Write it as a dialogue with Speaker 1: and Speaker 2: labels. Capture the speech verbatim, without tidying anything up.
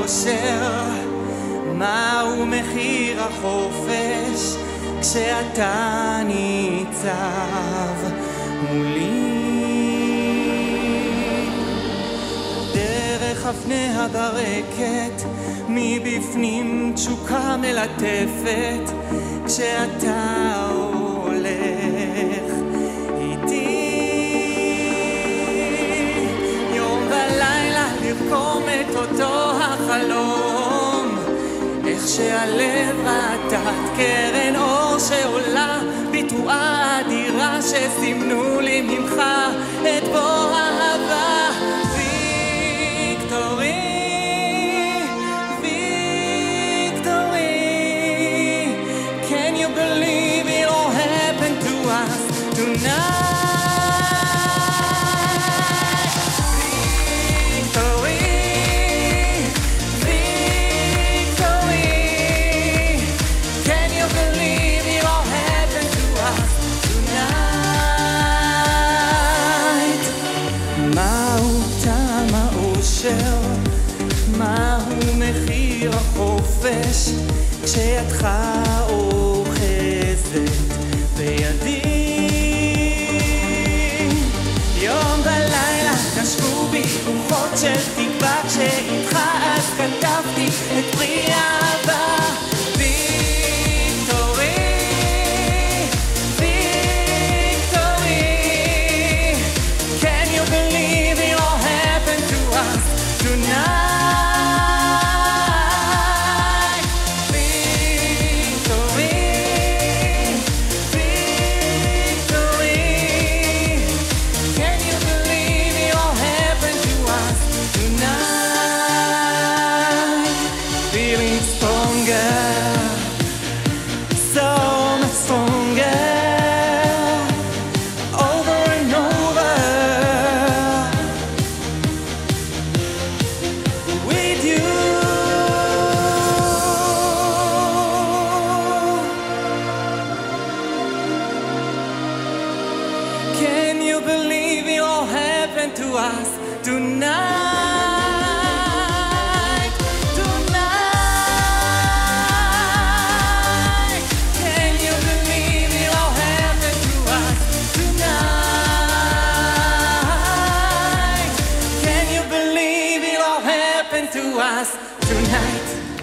Speaker 1: האושר? מהו מחיר החופש כשאתה ניצב מולי? דרך אבני הברקת מבפנים תשוקה מלטפת כשאתה הולך איתי. יום ולילה לרקום את אותו החלום, איך שהלב רטט קרן אור שעולה בתרועה אדירה שסימנו לי ממך את בוא האהבה. ויקטורי, Victory, can you believe it all happened to us tonight? מהו מחיר החופש כשידך אוחזת בידי? יום ולילה נשבו בי רוחות של תקווה כשאיתך אז כתבתי את פרי האהבה. Can you believe it all happened to us tonight? Tonight. Can you believe it all happened to us tonight? Can you believe it all happened to us tonight?